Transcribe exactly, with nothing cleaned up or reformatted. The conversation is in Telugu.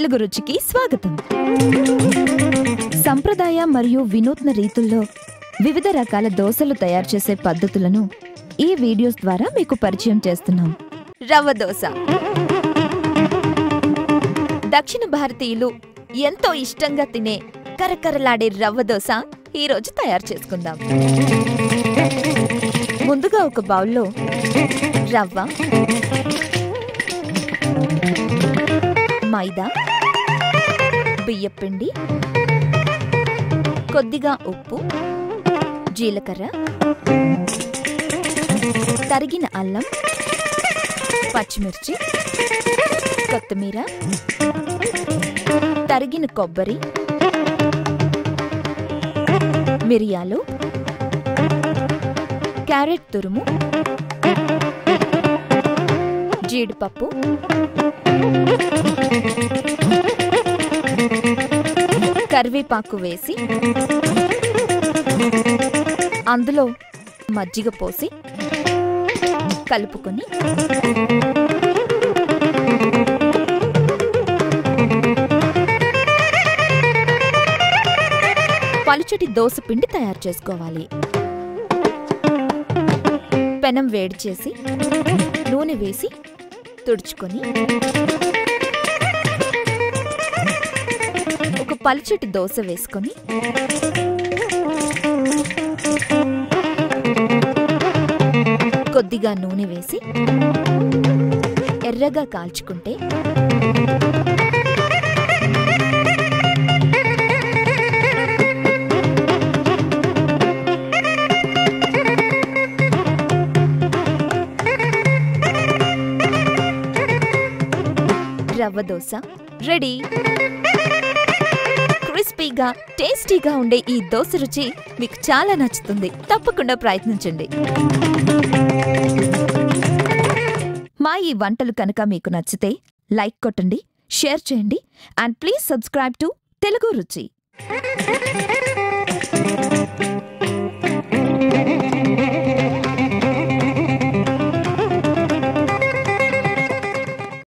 తెలుగు రుచికి స్వాగతం. సంప్రదాయ మరియు వినూత్న రీతుల్లో వివిధ రకాల దోసలు తయారు చేసే పద్ధతులను ఈ వీడియోస్ ద్వారా మీకు పరిచయం చేస్తున్నాం. రవ్వ దోస. దక్షిణ భారతీయులు ఎంతో ఇష్టంగా తినే కరకరలాడే రవ్వ దోస ఈరోజు తయారు చేసుకుందాం. ముందుగా ఒక బౌల్లో రవ్వ, మైదా, బియ్యపిండి, కొద్దిగా ఉప్పు, జీలకర్ర, తరిగిన అల్లం, పచ్చిమిర్చి, కొత్తిమీర, తరిగిన కొబ్బరి, మిరియాలు, క్యారెట్ తురుము, జీడిపప్పు, కరివేపాకు వేసి అందులో మజ్జిగ పోసి కలుపుకొని పలుచటి దోస పిండి తయారు చేసుకోవాలి. పెనం వేడి చేసి నూనె వేసి తుడుచుకొని ఒక పలుచటి దోస వేసుకొని కొద్దిగా నూనె వేసి ఎర్రగా కాల్చుకుంటే రవ్వ దోస రెడీ. క్రిస్పీగా టేస్టీగా ఉండే ఈ దోస రుచి మీకు చాలా నచ్చుతుంది. తప్పకుండా ప్రయత్నించండి. మా ఈ వంటలు కనుక మీకు నచ్చితే లైక్ కొట్టండి, షేర్ చేయండి and please subscribe to Telugu రుచి.